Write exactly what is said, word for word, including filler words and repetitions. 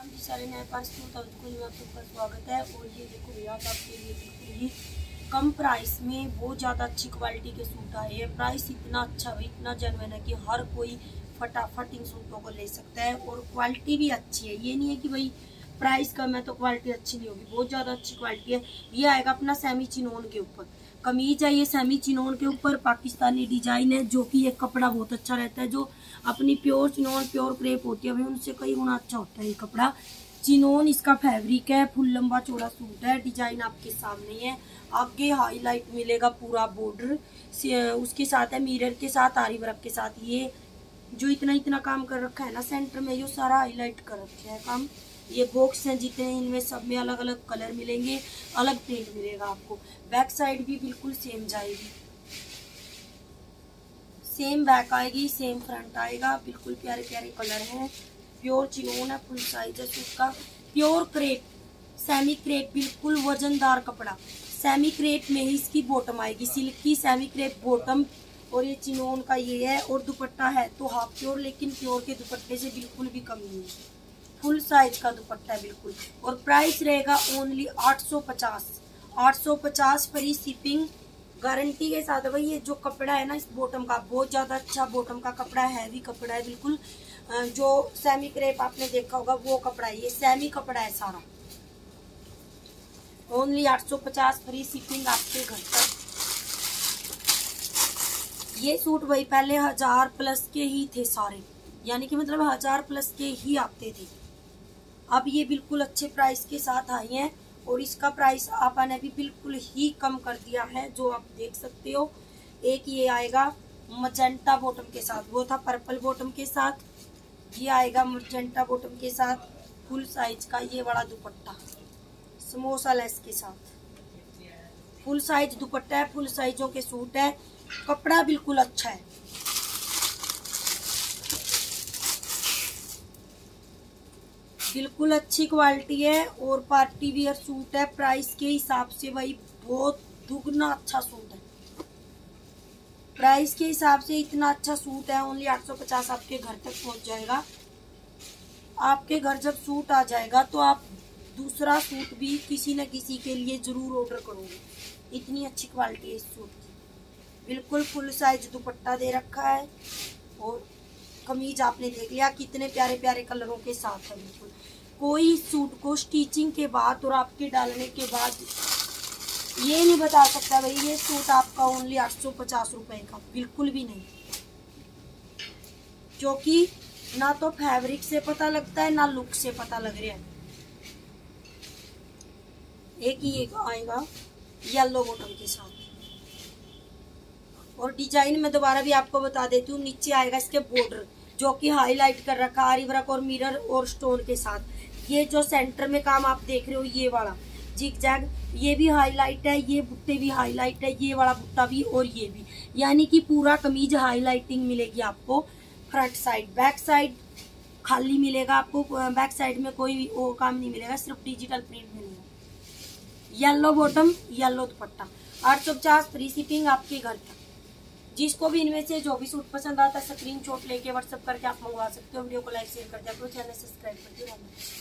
जी सारे नए पार्सल में में आपका स्वागत है। और ये देखो भैया आपके लिए बिल्कुल ही कम प्राइस में बहुत ज़्यादा अच्छी क्वालिटी के सूट आए हैं। प्राइस इतना अच्छा भाई इतना जेन्युइन है कि हर कोई फटाफट इन सूटों को ले सकता है। और क्वालिटी भी अच्छी है, ये नहीं है कि भाई प्राइस कम है तो क्वालिटी अच्छी नहीं होगी, बहुत ज़्यादा अच्छी क्वालिटी है। ये आएगा अपना सेमी चिनोन के ऊपर, कमीज है ये सेमी चिनोन के ऊपर, पाकिस्तानी डिजाइन है, जो कि ये कपड़ा बहुत अच्छा रहता है। जो अपनी प्योर चिनोन प्योर क्रेप होती है भाई उनसे कई गुना अच्छा होता है ये कपड़ा। चिनोन इसका फैब्रिक है, फुल लंबा चौड़ा सूट है। डिजाइन आपके सामने है, आगे हाईलाइट मिलेगा पूरा बॉर्डर, उसके साथ है मिरर के साथ आरी वर्क के साथ। ये जो इतना इतना काम कर रखा है ना सेंटर में, ये सारा हाईलाइट कर रखा है काम। ये बॉक्स हैं जितने, इनमें सब में अलग अलग कलर मिलेंगे, अलग प्रिंट मिलेगा आपको। बैक साइड भी बिल्कुल सेम जाएगी, सेम बैक आएगी, सेम फ्रंट आएगा। बिल्कुल प्यारे प्यारे कलर हैं, प्योर चिनोन है, फुल साइज है सूट का। प्योर क्रेप सेमी क्रेप, बिल्कुल वजनदार कपड़ा। सेमी क्रेप में ही इसकी बॉटम आएगी, सिल्क की सेमी क्रेप बॉटम। और ये चिनोन का ये है। और दुपट्टा है तो हाफ प्योर, लेकिन प्योर के दुपट्टे से बिल्कुल भी कम नहीं है, फुल साइज का दुपट्टा है बिल्कुल। और प्राइस रहेगा ओनली आठ सौ पचास आठ सौ पचास फ्री शिपिंग गारंटी के साथ। भाई ये जो कपड़ा है ना इस बॉटम का, बहुत ज्यादा अच्छा बॉटम का कपड़ा है, हैवी कपड़ा है बिल्कुल। जो सेमी क्रेप आपने देखा होगा वो कपड़ा है, ये सेमी कपड़ा है सारा। ओनली आठ सौ पचास फ्री शिपिंग आपके घर तक। ये सूट भाई पहले हजार प्लस के ही थे सारे, यानी कि मतलब हजार प्लस के ही आते थे। अब ये बिल्कुल अच्छे प्राइस के साथ आई हैं। और इसका प्राइस आपने भी बिल्कुल ही कम कर दिया है, जो आप देख सकते हो। एक ये आएगा मजेंटा बॉटम के साथ, वो था पर्पल बॉटम के साथ, ये आएगा मजेंटा बॉटम के साथ फुल साइज का ये बड़ा दुपट्टा समोसा लेस के साथ। फुल साइज दुपट्टा है, फुल साइजों के सूट है, कपड़ा बिल्कुल अच्छा है। बिल्कुल अच्छी क्वालिटी है और पार्टी वियर सूट है। प्राइस के हिसाब से भाई बहुत दुगना अच्छा सूट है, प्राइस के हिसाब से इतना अच्छा सूट है। ओनली आठ सौ पचास आपके घर तक पहुंच जाएगा। आपके घर जब सूट आ जाएगा तो आप दूसरा सूट भी किसी न किसी के लिए जरूर ऑर्डर करोगे, इतनी अच्छी क्वालिटी है इस सूट की। बिल्कुल फुल साइज दुपट्टा दे रखा है और कमीज आपने देख लिया कितने प्यारे प्यारे कलरों के साथ है। बिल्कुल कोई सूट को स्टिचिंग के बाद और आपके डालने के बाद ये नहीं बता सकता भाई ये सूट आपका ओनली आठ सौ पचास रुपए का, बिल्कुल भी नहीं। क्योंकि ना तो फैब्रिक से पता लगता है ना लुक से पता लग रहा है। एक ही एक आएगा येलो बॉटम के साथ। और डिजाइन में दोबारा भी आपको बता देती हूँ, नीचे आएगा इसके बॉर्डर जो कि हाईलाइट कर रखा आरी वर्क और मिरर और स्टोन के साथ। ये जो सेंटर में काम आप देख रहे हो ये वाला जिग जैग, ये भी हाईलाइट है, ये बुट्टे भी हाईलाइट है, ये वाला बुट्टा भी और ये भी, यानी कि पूरा कमीज हाईलाइटिंग मिलेगी आपको। फ्रंट साइड बैक साइड खाली मिलेगा आपको, बैक साइड में कोई वो काम नहीं मिलेगा, सिर्फ डिजिटल प्रिंट मिलेगा। येलो बॉटम येलो दुपट्टा, आठ सौ पचास फ्री शिपिंग आपके घर तक। जिसको भी इनमें से जो भी सूट पसंद आता है स्क्रीनशॉट लेके व्हाट्सएप करके आप मंगवा सकते हो। वीडियो को लाइक शेयर कर दिया करो, चैनल सब्सक्राइब कर दिया।